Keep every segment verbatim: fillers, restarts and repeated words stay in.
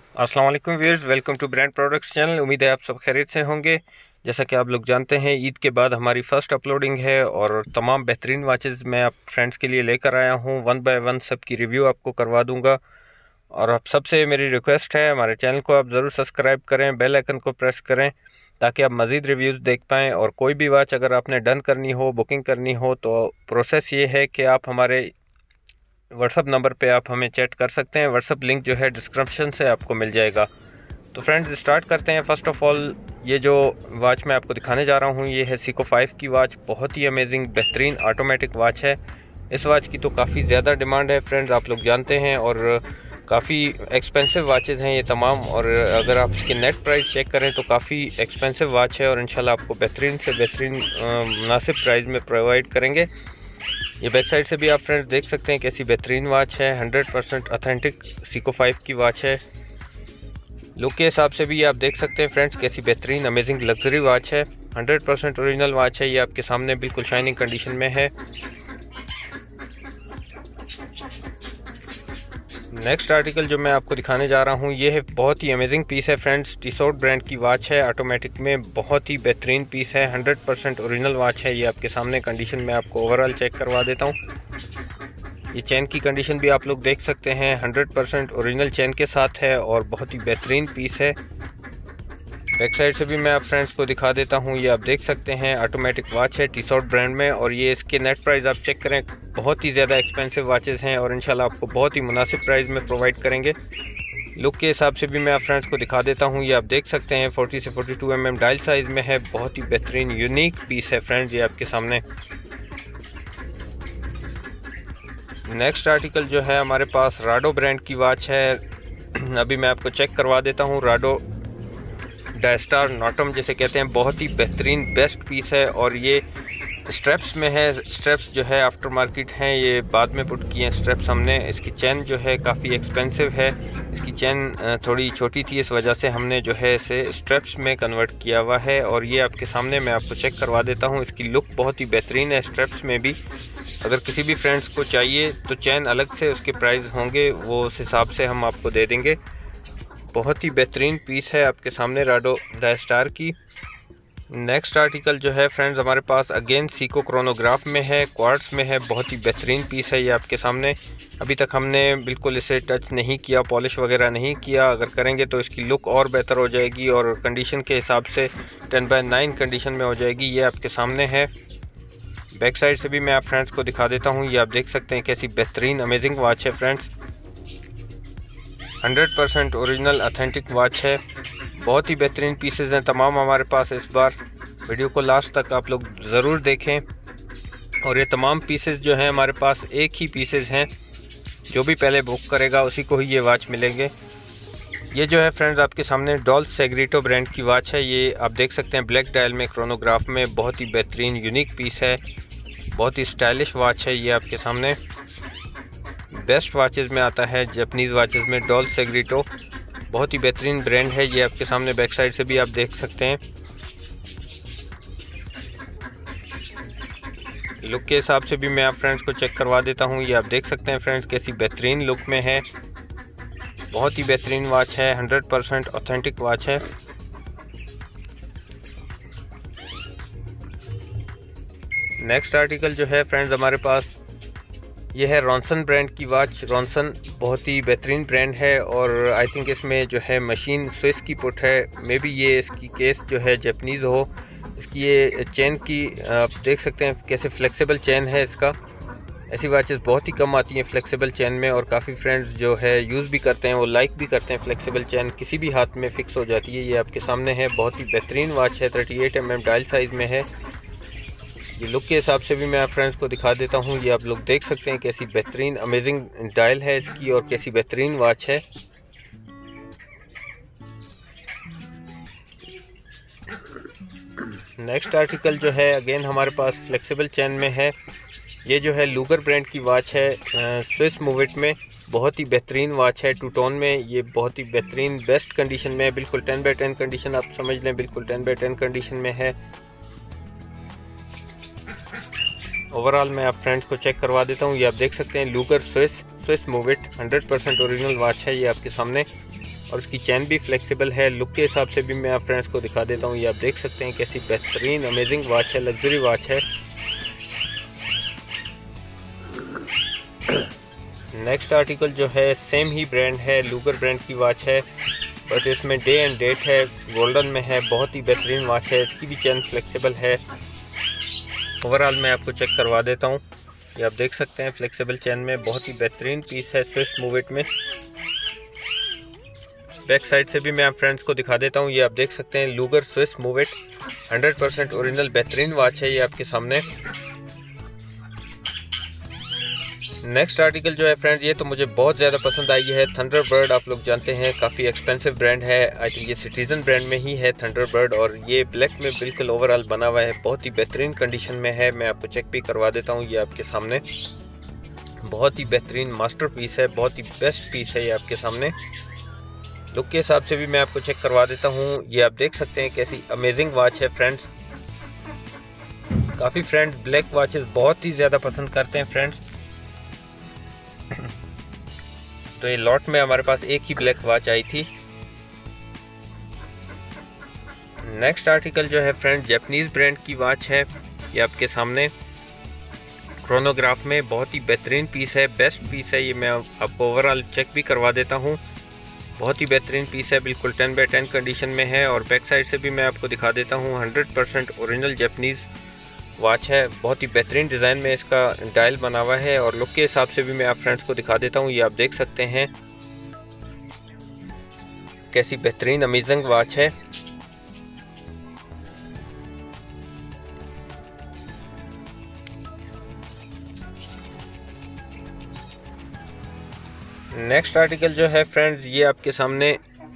अस्सलाम वालेकुम viewers, welcome to brand products channel. उम्मीद है आप सब खैरियत से होंगे। जैसा कि आप लोग जानते हैं, ईद के बाद हमारी फ़र्स्ट अपलोडिंग है और तमाम बेहतरीन वाचेज़ मैं आप फ्रेंड्स के लिए लेकर आया हूं। वन बाय वन सब की रिव्यू आपको करवा दूंगा। और आप सबसे मेरी रिक्वेस्ट है, हमारे चैनल को आप ज़रूर सब्सक्राइब करें, बेल आइकन को प्रेस करें ताकि आप मज़ीद रिव्यूज़ देख पाएँ। और कोई भी वाच अगर आपने डन करनी हो, बुकिंग करनी हो, तो प्रोसेस ये है कि आप हमारे व्हाट्सअप नंबर पे आप हमें चैट कर सकते हैं। व्हाट्सअप लिंक जो है डिस्क्रिप्शन से आपको मिल जाएगा। तो फ्रेंड्स स्टार्ट करते हैं। फ़र्स्ट ऑफ़ ऑल ये जो वॉच मैं आपको दिखाने जा रहा हूँ ये है सीको फाइव की वॉच। बहुत ही अमेजिंग बेहतरीन ऑटोमेटिक वॉच है। इस वॉच की तो काफ़ी ज़्यादा डिमांड है फ्रेंड्स, आप लोग जानते हैं, और काफ़ी एक्सपेंसिव वाचेज़ हैं ये तमाम। और अगर आप इसके नेट प्राइस चेक करें तो काफ़ी एक्सपेंसिव वॉच है और इंशाल्लाह आपको बेहतरीन से बेहतरीन मुनासिब प्राइस में प्रोवाइड करेंगे। ये बैक साइड से भी आप फ्रेंड्स देख सकते हैं कैसी बेहतरीन वॉच है। Hundred percent authentic Seiko five की वॉच है। लुक के हिसाब से भी आप देख सकते हैं फ्रेंड्स कैसी बेहतरीन अमेजिंग लग्जरी वॉच है। हंड्रेड परसेंट ओरिजिनल वॉच है। ये आपके सामने बिल्कुल शाइनिंग कंडीशन में है। नेक्स्ट आर्टिकल जो मैं आपको दिखाने जा रहा हूँ ये है बहुत ही अमेजिंग पीस है फ्रेंड्स। टीसोट ब्रांड की वॉच है, ऑटोमेटिक में बहुत ही बेहतरीन पीस है। हंड्रेड परसेंट ओरिजिनल वॉच है। ये आपके सामने कंडीशन में आपको ओवरऑल चेक करवा देता हूँ। ये चैन की कंडीशन भी आप लोग देख सकते हैं, हंड्रेड परसेंट ओरिजिनल चैन के साथ है और बहुत ही बेहतरीन पीस है। बैक साइड से भी मैं आप फ्रेंड्स को दिखा देता हूँ। ये आप देख सकते हैं ऑटोमेटिक वॉच है टीसोट ब्रांड में, और ये इसके नेट प्राइस आप चेक करें, बहुत ही ज़्यादा एक्सपेंसिव वॉचेज़ हैं और इंशाल्लाह आपको बहुत ही मुनासिब प्राइस में प्रोवाइड करेंगे। लुक के हिसाब से भी मैं आप फ्रेंड्स को दिखा देता हूँ। ये आप देख सकते हैं फोर्टी से forty two M M dial size में है। बहुत ही बेहतरीन यूनिक पीस है फ्रेंड्स, ये आपके सामने। नेक्स्ट आर्टिकल जो है हमारे पास राडो ब्रांड की वॉच है। अभी मैं आपको चेक करवा देता हूँ। राडो डायस्टार नॉटम जिसे कहते हैं, बहुत ही बेहतरीन बेस्ट पीस है और ये स्ट्रैप्स में है। स्ट्रैप्स जो है आफ्टर मार्केट हैं, ये बाद में पुट किए हैं स्ट्रैप्स हमने। इसकी चैन जो है काफ़ी एक्सपेंसिव है। इसकी चैन थोड़ी छोटी थी, इस वजह से हमने जो है इसे स्ट्रैप्स में कन्वर्ट किया हुआ है और ये आपके सामने मैं आपको चेक करवा देता हूँ। इसकी लुक बहुत ही बेहतरीन है स्ट्रैप्स में भी। अगर किसी भी फ्रेंड्स को चाहिए तो चैन अलग से उसके प्राइस होंगे, वो उस हिसाब से हम आपको दे देंगे। बहुत ही बेहतरीन पीस है आपके सामने राडो डायस्टार की। नेक्स्ट आर्टिकल जो है फ्रेंड्स हमारे पास अगेन सीको क्रोनोग्राफ में है, क्वार्ट्स में है। बहुत ही बेहतरीन पीस है ये आपके सामने। अभी तक हमने बिल्कुल इसे टच नहीं किया, पॉलिश वगैरह नहीं किया। अगर करेंगे तो इसकी लुक और बेहतर हो जाएगी और कंडीशन के हिसाब से टेन बाय नाइन कंडीशन में हो जाएगी। ये आपके सामने है। बैक साइड से भी मैं आप फ्रेंड्स को दिखा देता हूँ। ये आप देख सकते हैं कैसी बेहतरीन अमेजिंग वॉच है friends. Hundred percent original authentic watch है। बहुत ही बेहतरीन पीसेस हैं तमाम हमारे पास इस बार। वीडियो को लास्ट तक आप लोग ज़रूर देखें। और ये तमाम पीसेस जो हैं हमारे पास एक ही पीसेस हैं, जो भी पहले बुक करेगा उसी को ही ये वॉच मिलेंगे। ये जो है फ्रेंड्स आपके सामने डॉल्स सेग्रीटो ब्रांड की वॉच है। ये आप देख सकते हैं ब्लैक डायल में क्रोनोग्राफ में, बहुत ही बेहतरीन यूनिक पीस है। बहुत ही स्टाइलिश वॉच है ये आपके सामने। बेस्ट वॉचेज़ में आता है जापानीज़ वॉचेज़ में डॉल्स सेग्रीटो। बहुत ही बेहतरीन ब्रांड है ये आपके सामने। बैक साइड से भी आप देख सकते हैं। लुक के हिसाब से भी मैं आप फ्रेंड्स को चेक करवा देता हूँ। ये आप देख सकते हैं फ्रेंड्स कैसी बेहतरीन लुक में है। बहुत ही बेहतरीन वॉच है, हंड्रेड परसेंट ऑथेंटिक वॉच है। नेक्स्ट आर्टिकल जो है फ्रेंड्स हमारे पास ये है रॉनसन ब्रांड की वॉच। रॉनसन बहुत ही बेहतरीन ब्रांड है और आई थिंक इसमें जो है मशीन स्विस की पुट है। मे बी ये इसकी केस जो है जापानीज़ हो। इसकी ये चैन की आप देख सकते हैं कैसे फ्लेक्सिबल चैन है इसका। ऐसी वॉचेस बहुत ही कम आती हैं फ्लेक्सिबल चैन में, और काफ़ी फ्रेंड्स जो है यूज़ भी करते हैं, वो लाइक भी करते हैं। फ्लेक्सिबल चैन किसी भी हाथ में फ़िक्स हो जाती है। ये आपके सामने है। बहुत ही बेहतरीन वॉच है। Thirty eight M M dial size में है। ये लुक के हिसाब से भी मैं आप फ्रेंड्स को दिखा देता हूँ। ये आप लोग देख सकते हैं कैसी बेहतरीन अमेजिंग डायल है इसकी और कैसी बेहतरीन वॉच है। नेक्स्ट आर्टिकल जो है अगेन हमारे पास फ्लेक्सिबल चैन में है। ये जो है लूगर ब्रांड की वॉच है, स्विस मूविट में। बहुत ही बेहतरीन वॉच है, टू टोन में। ये बहुत ही बेहतरीन बेस्ट कंडीशन में है, बिल्कुल टेन बाई टेन कंडीशन आप समझ लें, बिल्कुल टेन बाई टेन कंडीशन में है। ओवरऑल मैं आप फ्रेंड्स को चेक करवा देता हूँ। ये आप देख सकते हैं Luger Swiss Swiss movement hundred percent original watch है ये आपके सामने। और उसकी चैन भी फ्लेक्सिबल है। लुक के हिसाब से भी मैं आप फ्रेंड्स को दिखा देता हूँ। ये आप देख सकते हैं कैसी बेहतरीन अमेजिंग वॉच है, लग्जरी वॉच है। नेक्स्ट आर्टिकल जो है सेम ही ब्रांड है, लूगर ब्रांड की वॉच है, बट इसमें डे एंड डेट है, गोल्डन में है। बहुत ही बेहतरीन वॉच है, इसकी भी चैन फ्लेक्सिबल है। ओवरऑल मैं आपको चेक करवा देता हूँ। ये आप देख सकते हैं फ्लेक्सिबल चैन में बहुत ही बेहतरीन पीस है स्विस मूव इट में। बैक साइड से भी मैं आप फ्रेंड्स को दिखा देता हूँ। ये आप देख सकते हैं Luger Swiss movement hundred percent original बेहतरीन वॉच है ये आपके सामने। नेक्स्ट आर्टिकल जो है फ्रेंड्स, ये तो मुझे बहुत ज़्यादा पसंद आई है। थंडरबर्ड आप लोग जानते हैं काफ़ी एक्सपेंसिव ब्रांड है। आई थिंक ये सिटीजन ब्रांड में ही है थंडरबर्ड, और ये ब्लैक में बिल्कुल ओवरऑल बना हुआ है। बहुत ही बेहतरीन कंडीशन में है। मैं आपको चेक भी करवा देता हूँ। ये आपके सामने बहुत ही बेहतरीन मास्टर पीस है, बहुत ही बेस्ट पीस है ये आपके सामने। लुक के हिसाब से भी मैं आपको चेक करवा देता हूँ। ये आप देख सकते हैं कैसी अमेजिंग वॉच है फ्रेंड्स। काफ़ी फ्रेंड्स ब्लैक वॉचेस बहुत ही ज़्यादा पसंद करते हैं फ्रेंड्स। तो ये लॉट में हमारे पास एक ही ब्लैक वॉच आई थी। नेक्स्ट आर्टिकल जो है फ्रेंड जापानीज ब्रांड की वॉच है। ये आपके सामने क्रोनोग्राफ में बहुत ही बेहतरीन पीस है, बेस्ट पीस है ये। मैं आपको ओवरऑल चेक भी करवा देता हूँ। बहुत ही बेहतरीन पीस है, बिल्कुल टेन बाई टेन कंडीशन में है। और बैक साइड से भी मैं आपको दिखा देता हूँ। Hundred percent original Japanese watch है। बहुत ही बेहतरीन डिज़ाइन में इसका डायल बना हुआ है। और लुक के हिसाब से भी मैं आप फ्रेंड्स को दिखा देता हूँ। ये आप देख सकते हैं कैसी बेहतरीन अमेजिंग वॉच है। नेक्स्ट आर्टिकल जो है फ्रेंड्स, ये आपके सामने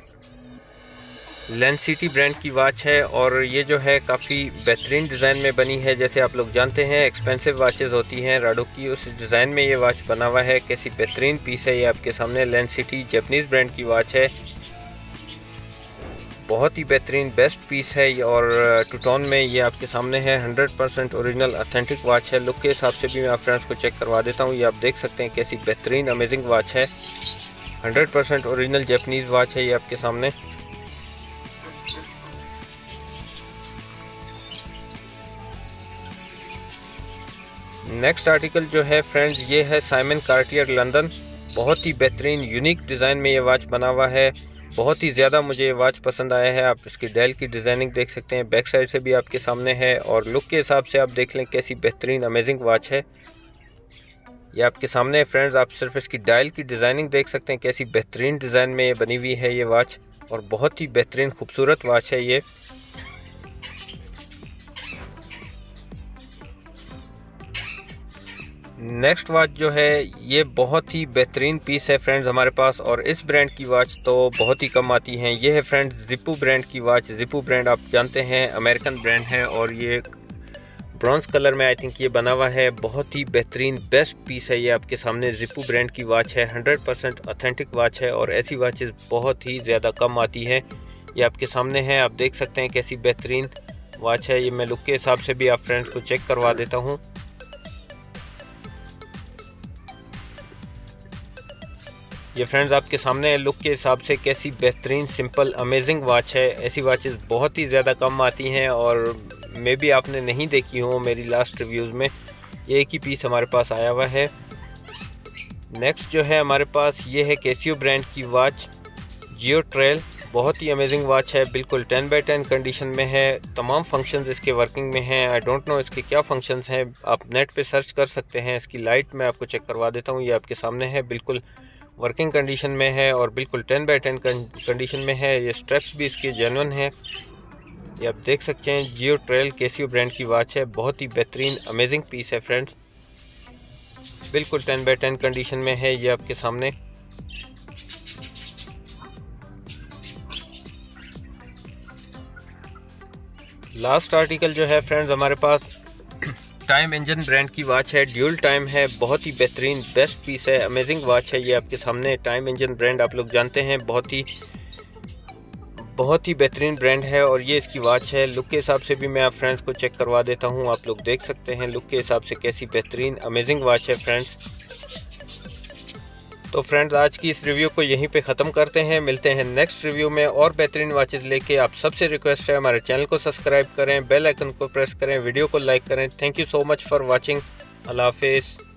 लेंसिटी ब्रांड की वॉच है। और ये जो है काफ़ी बेहतरीन डिज़ाइन में बनी है। जैसे आप लोग जानते हैं एक्सपेंसिव वॉचेस होती हैं राडो की, उस डिज़ाइन में ये वॉच बना हुआ है। कैसी बेहतरीन पीस है ये आपके सामने। लेंसिटी जापानीज ब्रांड की वॉच है, बहुत ही बेहतरीन बेस्ट पीस है। और टू टोन में ये आपके सामने है। Hundred percent original authentic watch है। लुक के हिसाब से भी मैं आप फ्रेंड्स को चेक करवा देता हूँ। ये आप देख सकते हैं कैसी बेहतरीन अमेजिंग वॉच है। Hundred percent original Japanese watch है ये आपके सामने। नेक्स्ट आर्टिकल जो है फ्रेंड्स, ये है साइमन कार्टियर लंदन। बहुत ही बेहतरीन यूनिक डिज़ाइन में ये वॉच बना हुआ है। बहुत ही ज़्यादा मुझे ये वॉच पसंद आया है। आप इसकी डायल की डिज़ाइनिंग देख सकते हैं, बैक साइड से भी आपके सामने है। और लुक के हिसाब से आप देख लें कैसी बेहतरीन अमेजिंग वॉच है ये आपके सामने है फ्रेंड्स। आप सिर्फ इसकी डायल की डिज़ाइनिंग देख सकते हैं कैसी बेहतरीन डिज़ाइन में ये बनी हुई है ये वॉच। और बहुत ही बेहतरीन खूबसूरत वॉच है ये। नेक्स्ट वॉच जो है ये बहुत ही बेहतरीन पीस है फ्रेंड्स हमारे पास। और इस ब्रांड की वॉच तो बहुत ही कम आती हैं। ये है फ्रेंड्स जिप्पो ब्रांड की वॉच। जिप्पो ब्रांड आप जानते हैं अमेरिकन ब्रांड है। और ये ब्रॉन्ज कलर में आई थिंक ये बना हुआ है। बहुत ही बेहतरीन बेस्ट पीस है ये आपके सामने। जिप्पो ब्रांड की वॉच है, हंड्रेड परसेंट ऑथेंटिक वॉच है। और ऐसी वॉचेस बहुत ही ज़्यादा कम आती हैं। ये आपके सामने है, आप देख सकते हैं कैसी बेहतरीन वॉच है ये। मैं लुक के हिसाब से भी आप फ्रेंड्स को चेक करवा देता हूँ। ये फ्रेंड्स आपके सामने लुक के हिसाब से कैसी बेहतरीन सिंपल अमेजिंग वॉच है। ऐसी वॉचेस बहुत ही ज़्यादा कम आती हैं और मे भी आपने नहीं देखी हो मेरी लास्ट रिव्यूज़ में। ये एक ही पीस हमारे पास आया हुआ है। नेक्स्ट जो है हमारे पास ये है कैसियो ब्रांड की वॉच जियो ट्रेल। बहुत ही अमेजिंग वॉच है, बिल्कुल टेन बाई टेन कंडीशन में है। तमाम फंक्शंस इसके वर्किंग में हैं। आई डोंट नो इसके क्या फंक्शंस हैं, आप नेट पे सर्च कर सकते हैं। इसकी लाइट मैं आपको चेक करवा देता हूँ। ये आपके सामने है, बिल्कुल वर्किंग कंडीशन में है और बिल्कुल टेन बाई टेन कंडीशन में है। ये स्ट्रैप्स भी इसके जेन्युइन है। ये आप देख सकते हैं जियो ट्रेल कैसियो ब्रांड की वॉच है। बहुत ही बेहतरीन अमेजिंग पीस है फ्रेंड्स, बिल्कुल टेन बाई टेन कंडीशन में है। ये आपके सामने लास्ट आर्टिकल जो है फ्रेंड्स हमारे पास टाइम इंजन ब्रांड की वॉच है। ड्यूल टाइम है, बहुत ही बेहतरीन बेस्ट पीस है, अमेजिंग वॉच है। ये आपके सामने टाइम इंजन ब्रांड आप लोग जानते हैं, बहुत ही बहुत ही बेहतरीन ब्रांड है और ये इसकी वॉच है। लुक के हिसाब से भी मैं आप फ्रेंड्स को चेक करवा देता हूँ। आप लोग देख सकते हैं लुक के हिसाब से कैसी बेहतरीन अमेजिंग वॉच है फ्रेंड्स। तो फ्रेंड्स आज की इस रिव्यू को यहीं पे ख़त्म करते हैं। मिलते हैं नेक्स्ट रिव्यू में और बेहतरीन वॉचेस लेके। आप सबसे रिक्वेस्ट है हमारे चैनल को सब्सक्राइब करें, बेल आइकन को प्रेस करें, वीडियो को लाइक करें। Thank you so much for watching. अल्लाह हाफिज़।